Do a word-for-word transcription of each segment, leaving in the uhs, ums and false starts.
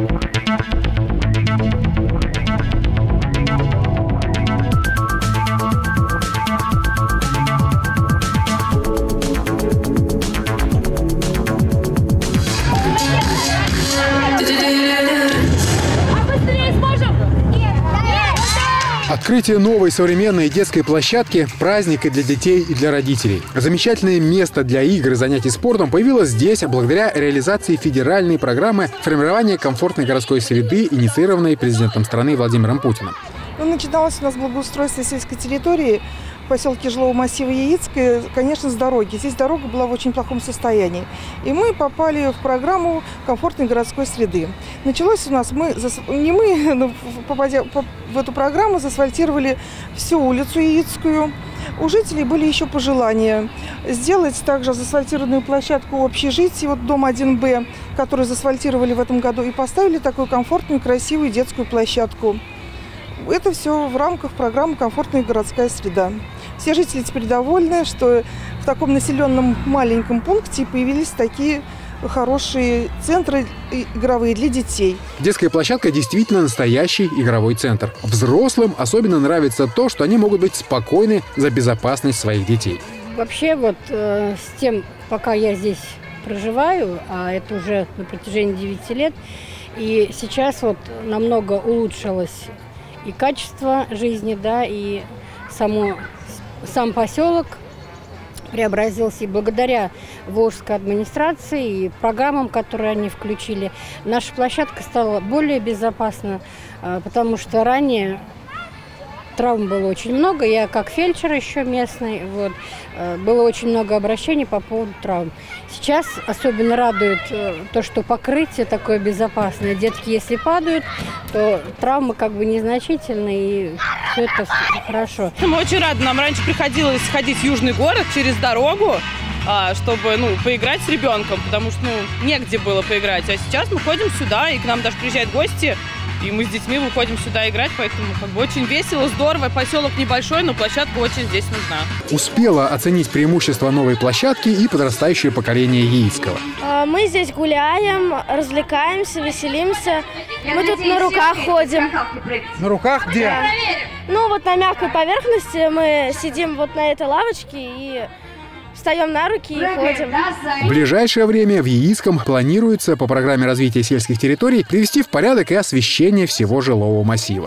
Открытие новой современной детской площадки – праздник и для детей, и для родителей. Замечательное место для игр и занятий спортом появилось здесь благодаря реализации федеральной программы формирования комфортной городской среды, инициированной президентом страны Владимиром Путиным. Ну, начиналось у нас благоустройство сельской территории в поселке жилого массива Яицкое, конечно, с дороги. Здесь дорога была в очень плохом состоянии. И мы попали в программу комфортной городской среды. Началось у нас, мы, не мы, но попадя в эту программу, заасфальтировали всю улицу Яицкую. У жителей были еще пожелания сделать также заасфальтированную площадку общежития, вот дом один Б, который заасфальтировали в этом году, и поставили такую комфортную, красивую детскую площадку. Это все в рамках программы «Комфортная городская среда». Все жители теперь довольны, что в таком населенном маленьком пункте появились такие хорошие центры игровые для детей. Детская площадка действительно настоящий игровой центр. Взрослым особенно нравится то, что они могут быть спокойны за безопасность своих детей. Вообще вот э, с тем, пока я здесь проживаю, а это уже на протяжении девяти лет, и сейчас вот намного улучшилось и качество жизни, да, и само, сам поселок преобразился. И благодаря Волжской администрации и программам, которые они включили, наша площадка стала более безопасна, потому что ранее травм было очень много. Я как фельдшер еще местный, вот, было очень много обращений по поводу травм. Сейчас особенно радует то, что покрытие такое безопасное. Детки, если падают, то травмы как бы незначительные, и все это хорошо. Мы очень рады. Нам раньше приходилось ходить в Южный город через дорогу, чтобы ну, поиграть с ребенком, потому что ну, негде было поиграть. А сейчас мы ходим сюда, и к нам даже приезжают гости, и мы с детьми выходим сюда играть, поэтому как бы очень весело, здорово. Поселок небольшой, но площадка очень здесь нужна. Успела оценить преимущества новой площадки и подрастающее поколение Яицкого. Мы здесь гуляем, развлекаемся, веселимся. Мы тут на руках ходим. На руках где? Да. Ну вот на мягкой поверхности мы сидим вот на этой лавочке и встаем на руки и ходим. В ближайшее время в Яицком планируется по программе развития сельских территорий привести в порядок и освещение всего жилого массива.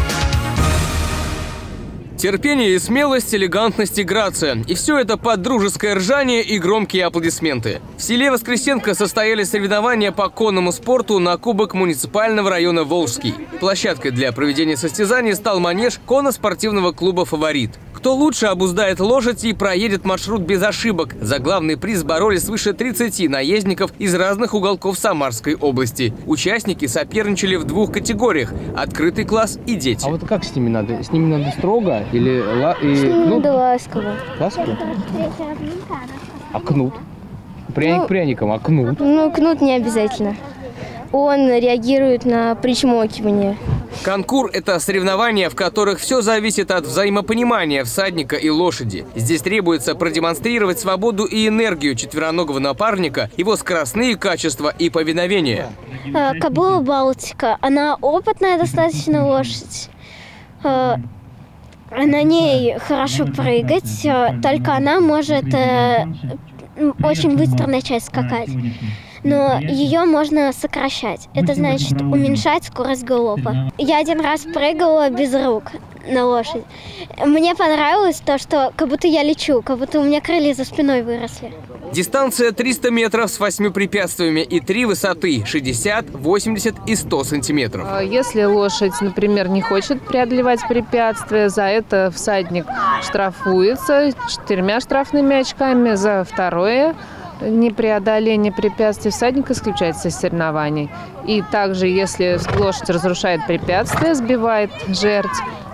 Терпение и смелость, элегантность и грация. И все это под дружеское ржание и громкие аплодисменты. В селе Воскресенко состоялись соревнования по конному спорту на Кубок муниципального района Волжский. Площадкой для проведения состязаний стал манеж конно-спортивного клуба «Фаворит». Кто лучше обуздает лошадь и проедет маршрут без ошибок. За главный приз боролись свыше тридцати наездников из разных уголков Самарской области. Участники соперничали в двух категориях – открытый класс и дети. А вот как с ними надо? С ними надо строго или ла... и... С ними ну... надо ласково. Ласково? А кнут? Пряник ну, пряником, а кнут? Ну, кнут не обязательно. Он реагирует на причмокивание. Конкур – это соревнования, в которых все зависит от взаимопонимания всадника и лошади. Здесь требуется продемонстрировать свободу и энергию четвероногого напарника, его скоростные качества и повиновение. Кобыла Балтика. Она опытная достаточно лошадь. На ней хорошо прыгать, только она может очень быстро начать скакать. Но ее можно сокращать. Это значит уменьшать скорость галопа. Я один раз прыгала без рук на лошадь. Мне понравилось то, что как будто я лечу, как будто у меня крылья за спиной выросли. Дистанция триста метров с восьмью препятствиями и три высоты – шестьдесят, восемьдесят и сто сантиметров. Если лошадь, например, не хочет преодолевать препятствия, за это всадник штрафуется четырьмя штрафными очками, за второе непреодоление препятствий всадник исключается из соревнований. И также, если лошадь разрушает препятствия, сбивает жертв,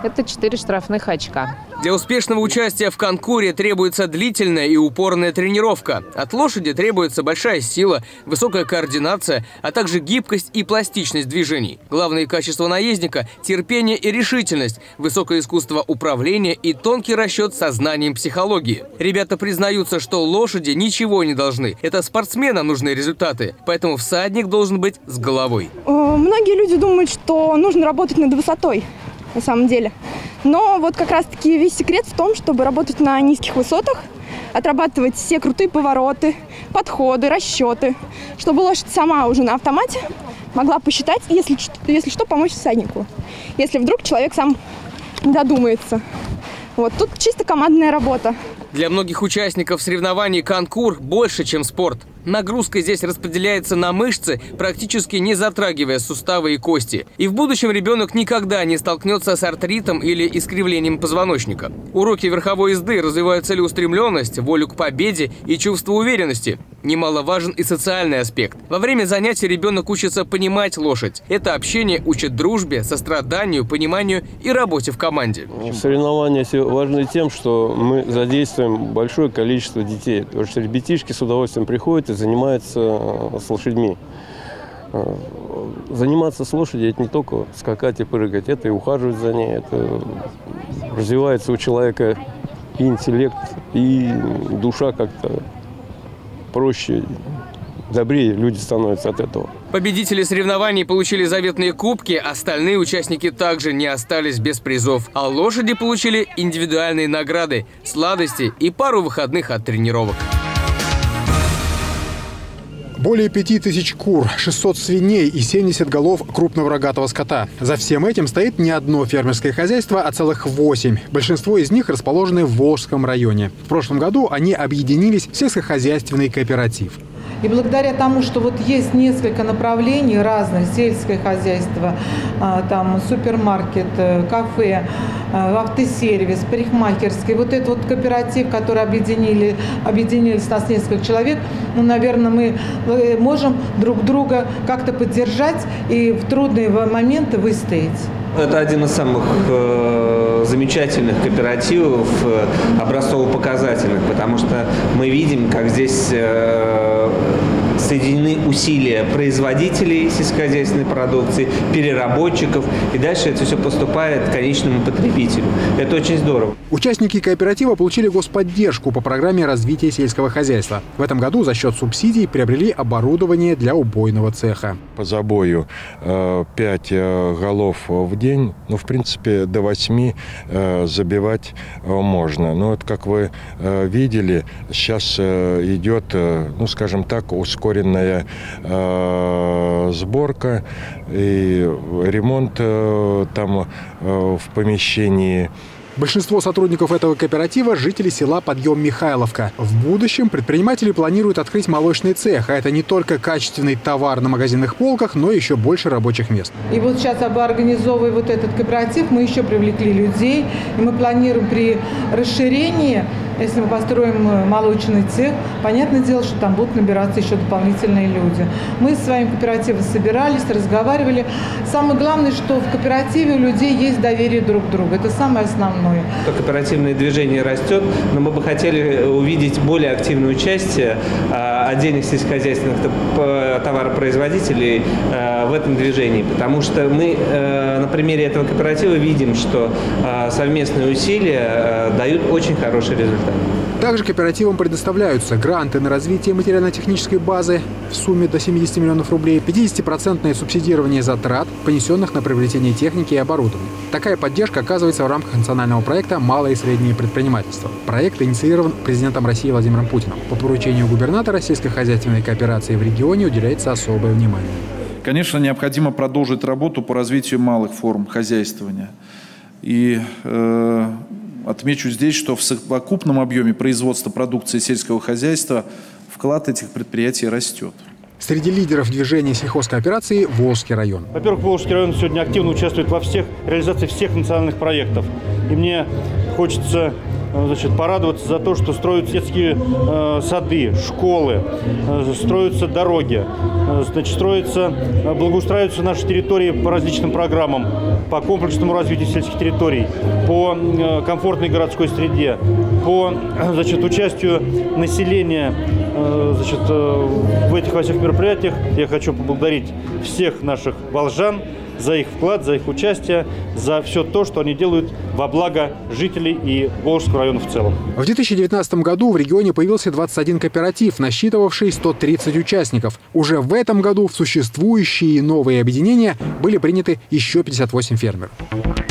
это четыре штрафных очка. Для успешного участия в конкуре требуется длительная и упорная тренировка. От лошади требуется большая сила, высокая координация, а также гибкость и пластичность движений. Главные качества наездника – терпение и решительность, высокое искусство управления и тонкий расчет со знанием психологии. Ребята признаются, что лошади ничего не должны. Это спортсменам нужны результаты, поэтому всадник должен быть с головой. Многие люди думают, что нужно работать над высотой, на самом деле. Но вот как раз-таки весь секрет в том, чтобы работать на низких высотах, отрабатывать все крутые повороты, подходы, расчеты, чтобы лошадь сама уже на автомате могла посчитать, если, если что, помочь всаднику. Если вдруг человек сам не додумается. Вот тут чисто командная работа. Для многих участников соревнований конкур больше, чем спорт. Нагрузка здесь распределяется на мышцы, практически не затрагивая суставы и кости. И в будущем ребенок никогда не столкнется с артритом или искривлением позвоночника. Уроки верховой езды развивают целеустремленность, волю к победе и чувство уверенности. Немаловажен и социальный аспект. Во время занятий ребенок учится понимать лошадь. Это общение учит дружбе, состраданию, пониманию и работе в команде. Соревнования важны тем, что мы задействуем большое количество детей. Потому что ребятишки с удовольствием приходят и занимаются с лошадьми. Заниматься с лошадью – это не только скакать и прыгать, это и ухаживать за ней, это развивается у человека и интеллект, и душа как-то проще, добрее люди становятся от этого. Победители соревнований получили заветные кубки, остальные участники также не остались без призов. А лошади получили индивидуальные награды, сладости и пару выходных от тренировок. Более пяти тысяч кур, шестьсот свиней и семьдесят голов крупного рогатого скота. За всем этим стоит не одно фермерское хозяйство, а целых восемь. Большинство из них расположены в Волжском районе. В прошлом году они объединились в сельскохозяйственный кооператив. И благодаря тому, что вот есть несколько направлений разных, сельское хозяйство, там супермаркет, кафе, автосервис, парикмахерский, вот этот вот кооператив, который объединили, объединились нас несколько человек, ну, наверное, мы можем друг друга как-то поддержать и в трудные моменты выстоять. Это один из самых э, замечательных кооперативов, э, образцово-показательных, потому что мы видим, как здесь э, соединены усилия производителей сельскохозяйственной продукции, переработчиков, и дальше это все поступает к конечному потребителю. Это очень здорово. Участники кооператива получили господдержку по программе развития сельского хозяйства. В этом году за счет субсидий приобрели оборудование для убойного цеха. По забою э, пять э, голов в день, ну, в принципе, до восьми э, забивать э, можно. Но вот, как вы э, видели, сейчас э, идет, э, ну, скажем так, ускоренная э, сборка и ремонт э, там э, в помещении. Большинство сотрудников этого кооператива – жители села Подъем-Михайловка. В будущем предприниматели планируют открыть молочный цех, а это не только качественный товар на магазинных полках, но и еще больше рабочих мест. И вот сейчас, организовывая вот этот кооператив, мы еще привлекли людей, и мы планируем при расширении, если мы построим молочный цех, понятное дело, что там будут набираться еще дополнительные люди. Мы с своим кооперативом собирались, разговаривали. Самое главное, что в кооперативе у людей есть доверие друг к другу. Это самое основное. Кооперативное движение растет, но мы бы хотели увидеть более активное участие отдельных сельскохозяйственных товаропроизводителей в этом движении, потому что мы на примере этого кооператива видим, что совместные усилия дают очень хороший результат. Также кооперативам предоставляются гранты на развитие материально-технической базы в сумме до семидесяти миллионов рублей, пятидесятипроцентное субсидирование затрат, понесенных на приобретение техники и оборудования. Такая поддержка оказывается в рамках национального проекта «Малое и среднее предпринимательство». Проект инициирован президентом России Владимиром Путиным. По поручению губернатора сельскохозяйственной кооперации в регионе уделяется особое внимание. Конечно, необходимо продолжить работу по развитию малых форм хозяйствования. И э, отмечу здесь, что в совокупном объеме производства продукции сельского хозяйства вклад этих предприятий растет. Среди лидеров движения сельхозкооперации – Волжский район. Во-первых, Волжский район сегодня активно участвует во всех реализации всех национальных проектов. И мне хочется значит, порадоваться за то, что строятся детские э, сады, школы, э, строятся дороги, э, значит, строятся, э, благоустраиваются наши территории по различным программам, по комплексному развитию сельских территорий, по э, комфортной городской среде, по значит, участию населения э, значит, э, в этих во всех мероприятиях. Я хочу поблагодарить всех наших волжан за их вклад, за их участие, за все то, что они делают во благо жителей и Волжского района в целом. В две тысячи девятнадцатом году в регионе появился двадцать один кооператив, насчитывавший сто тридцать участников. Уже в этом году в существующие новые объединения были приняты еще пятьдесят восемь фермеров.